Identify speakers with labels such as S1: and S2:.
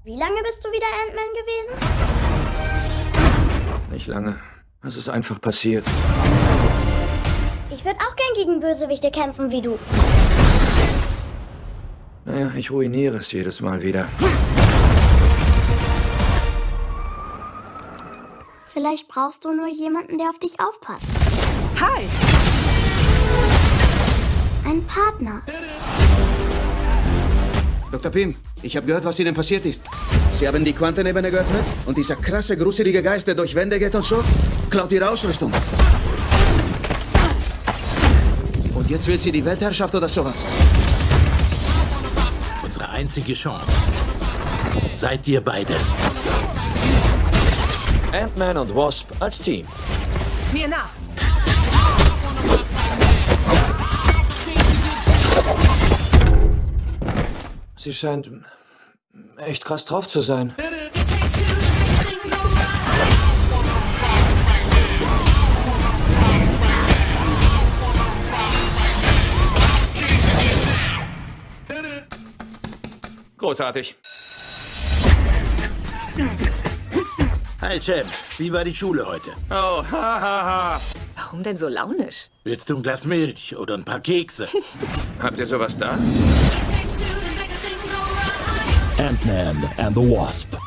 S1: Wie lange bist du wieder Ant-Man gewesen?
S2: Nicht lange. Es ist einfach passiert.
S1: Ich würde auch gern gegen Bösewichte kämpfen wie du.
S2: Naja, ich ruiniere es jedes Mal wieder.
S1: Vielleicht brauchst du nur jemanden, der auf dich aufpasst.
S3: Hi!
S1: Ein Partner.
S4: Dr. Pym, ich habe gehört, was Ihnen passiert ist. Sie haben die Quantenebene geöffnet und dieser krasse, gruselige Geist, der durch Wände geht und so, klaut Ihre Ausrüstung. Und jetzt will sie die Weltherrschaft oder sowas.
S5: Unsere einzige Chance. Seid ihr beide.
S2: Ant-Man und Wasp als Team.
S3: Mir nach!
S2: Sie scheint echt krass drauf zu sein. Großartig.
S5: Hi, Cem. Wie war die Schule heute?
S2: Oh, hahaha.
S3: Warum denn so launisch?
S5: Willst du ein Glas Milch oder ein paar Kekse?
S2: Habt ihr sowas da?
S6: Ant-Man and the Wasp.